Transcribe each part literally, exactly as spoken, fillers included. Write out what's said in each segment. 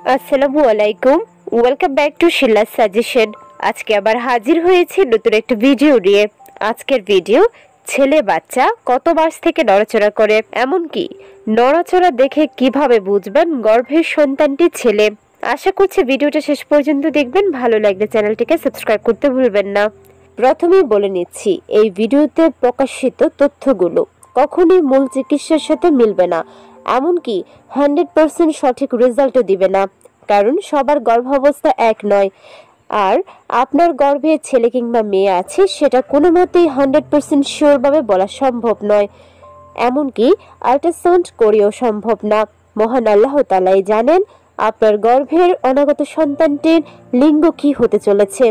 আসসালামু আলাইকুম, welcome back to Shila suggestion. আজকে আবার হাজির হয়েছি নতুন একটা ভিডিও নিয়ে। আজকের ভিডিও ছেলে বাচ্চা কত মাস থেকে নড়াচড়া করে, এমনকি নড়াচড়া দেখে কিভাবে বুঝবেন গর্ভের সন্তানটি ছেলে। আশা করছি ভিডিওটা শেষ পর্যন্ত দেখবেন। ভালো লাগলে চ্যানেলটিকে সাবস্ক্রাইব করতে ভুলবেন না। প্রথমেই বলে নিচ্ছি, এই ভিডিওতে প্রকাশিত তথ্যগুলো কখনোই মূল চিকিৎসার সাথে মিলবে না, এমনকি হান্ড্রেড পার্সেন্ট সঠিক রেজাল্টও দিবে না, কারণ সবার গর্ভাবস্থা এক নয়। আর আপনার গর্ভে ছেলে কিংবা মেয়ে আছে সেটা কোনো মতেই হান্ড্রেড পার্সেন্ট শিওরভাবে বলা সম্ভব নয়, এমনকি আল্ট্রাসাউন্ড করেও সম্ভব না। মহান আল্লাহ তাআলাই জানেন আপনার গর্ভের অনাগত সন্তানটির লিঙ্গ কি হতে চলেছে।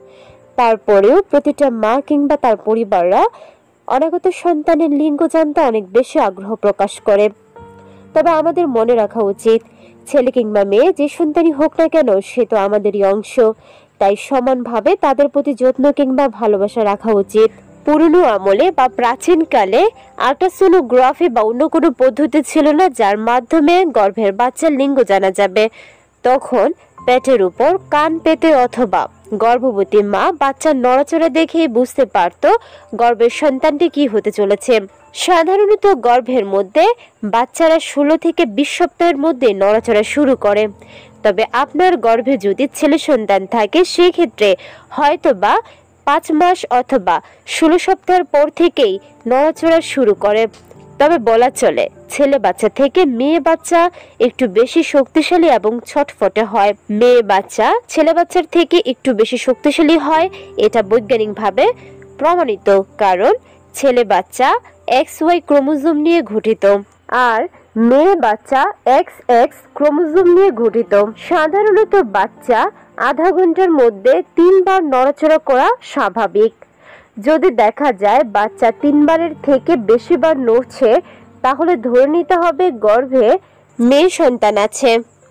তারপরেও প্রতিটা মা কিংবা তার পরিবাররা অনাগত সন্তানের লিঙ্গ জানতে অনেক বেশি আগ্রহ প্রকাশ করে। তবে আমাদের মনে রাখা উচিত, ছেলে কিংবা মেয়ে যে সন্তানই হোক না কেন সে তো আমাদেরই অংশ, তাই সমানভাবে তাদের প্রতি যত্ন কিংবা ভালোবাসা রাখা উচিত। পুরনো আমলে বা প্রাচীনকালে আল্ট্রাসোনোগ্রাফি বা অন্য কোনো পদ্ধতি ছিল না যার মাধ্যমে গর্ভের বাচ্চার লিঙ্গ জানা যাবে। তখন পেটের উপর কান পেতে অথবা গর্ভবতী মা বাচ্চার নড়াচড়া দেখেই বুঝতে পারত গর্ভের সন্তানটি কি হতে চলেছে। সাধারণত গর্ভের মধ্যে বাচ্চারা ষোলো থেকে বিশ সপ্তাহের মধ্যে নড়াচড়া শুরু করে। তবে আপনার গর্ভে যদি ছেলে সন্তান থাকে সেক্ষেত্রে হয়তো বা পাঁচ মাস অথবা ষোলো সপ্তাহের পর থেকেই নড়াচড়া শুরু করে। তবে বলা চলে ছেলে বাচ্চা থেকে মেয়ে বাচ্চা একটু বেশি শক্তিশালী এবং ছটফটে হয়। মেয়ে বাচ্চা ছেলে বাচ্চার থেকে একটু বেশি শক্তিশালী হয়, এটা বৈজ্ঞানিকভাবে প্রমাণিত, কারণ ছেলে বাচ্চা এক্স ওয়াই ক্রোমোজোম নিয়ে গঠিত আর মেয়ে বাচ্চা এক্স এক্স ক্রোমোজোম নিয়ে গঠিত। সাধারণত বাচ্চা আধা ঘন্টার মধ্যে তিনবার নড়াচড়া করা স্বাভাবিক। যদি দেখা যায় বাচ্চা তিনবারের থেকে বেশিবার নড়ছে, তাহলে ধরে নিতে হবে গর্ভে মেয়ে সন্তান আছে।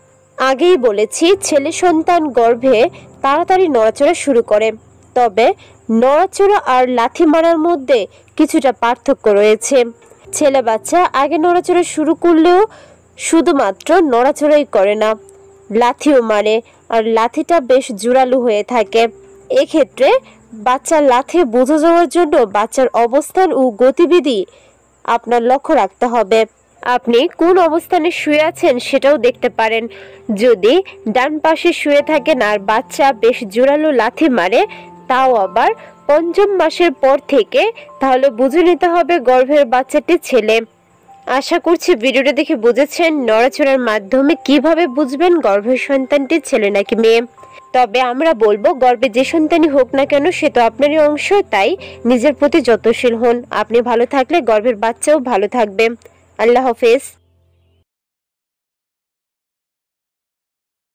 আগেই বলেছি ছেলে সন্তান গর্ভে তাড়াতাড়ি নড়াচড়া শুরু করে, তবে নড়াচড়া আর লাথি মারার মধ্যে কিছুটা পার্থক্য রয়েছে। ছেলে বাচ্চা আগে নড়াচড়া শুরু করলেও শুধুমাত্র নড়াচড়াই করে না, লাথিও মারে, আর লাথিটা বেশ জোরালো হয়ে থাকে। এক্ষেত্রে বাচ্চার লাথি বোঝা যাওয়ার জন্য বাচ্চার অবস্থান ও গতিবিধি আপনার লক্ষ্য রাখতে হবে। আপনি কোন অবস্থানে শুয়ে আছেন সেটাও দেখতে পারেন। যদি ডান পাশে শুয়ে থাকেন আর বাচ্চা বেশ জোরালো লাথি মারে, তাও আবার পঞ্চম মাসের পর থেকে, তাহলে বুঝে নিতে হবে গর্ভের বাচ্চাটি ছেলে। আশা করছি ভিডিওটা দেখে বুঝেছেন নড়াচড়ার মাধ্যমে কিভাবে বুঝবেন গর্ভের সন্তানটি ছেলে নাকি মেয়ে। তবে আমরা বলবো গর্ভে যে সন্তানই হোক না কেন সে তো আপনারই অংশ, তাই নিজের প্রতি যত্নশীল হন। আপনি ভালো থাকলে গর্ভের বাচ্চাও ভালো থাকবে। আল্লাহ হাফেজ।